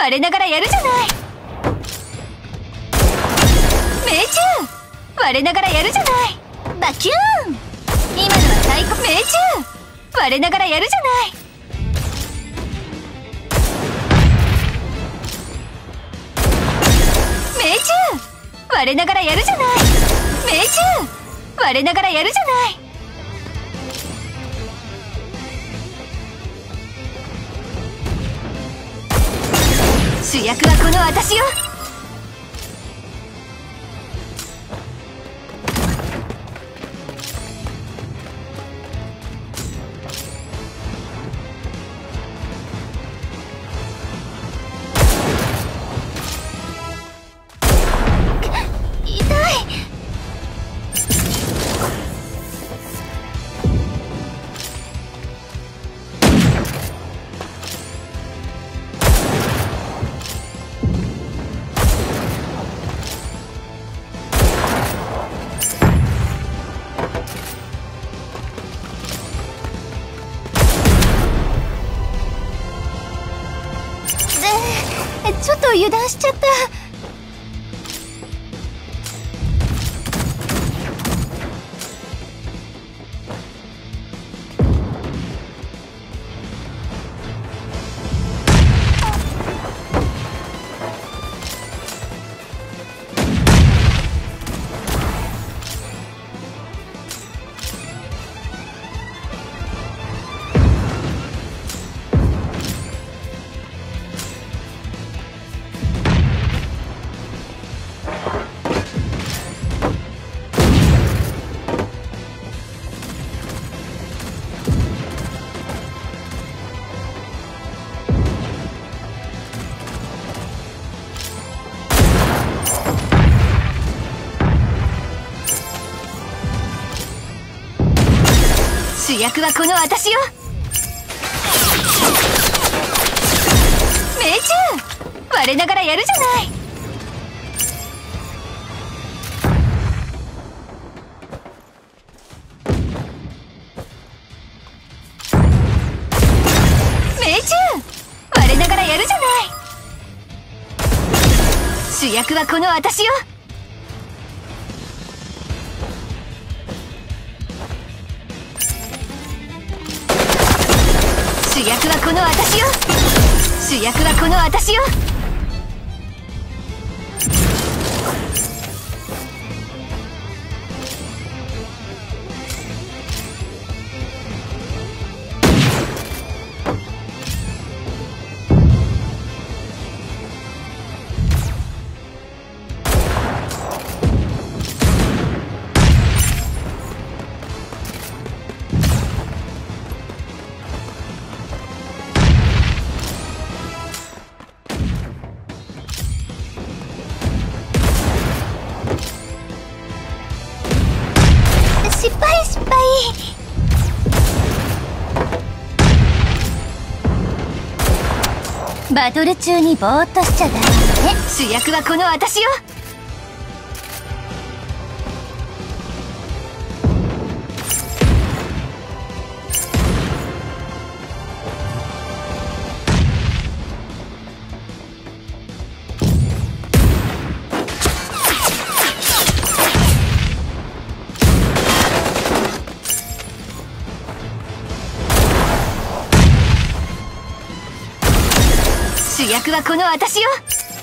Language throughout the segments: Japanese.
我ながらやるじゃない。命中。我ながらやるじゃない。バキューン。今のは最高。命中。我ながらやるじゃない。命中。我ながらやるじゃない。命中。我ながらやるじゃない。主役はこの私よ。ちょっと油断しちゃった。主役はこの私よ。命中。我ながらやるじゃない。命中。我ながらやるじゃない。主役はこの私よ。主役はこの私よ。主役はこの私よ。失敗失敗。バトル中にぼーっとしちゃダメ。主役はこの私よ。主役はこの私よ。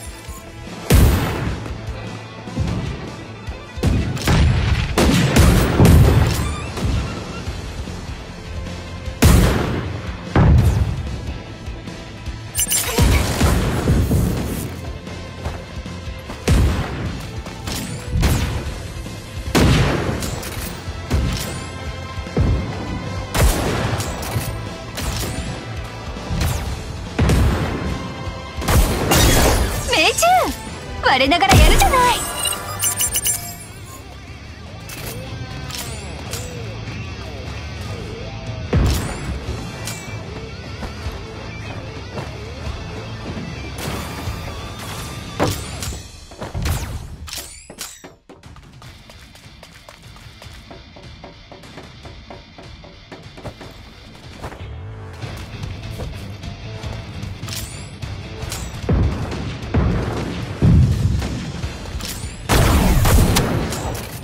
命中。我ながらやるじゃない。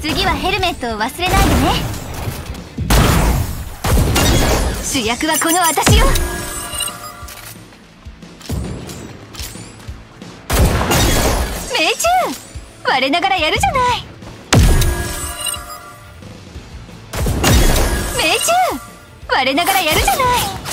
次はヘルメットを忘れないでね。主役はこの私よ。命中！我ながらやるじゃない。命中！我ながらやるじゃない。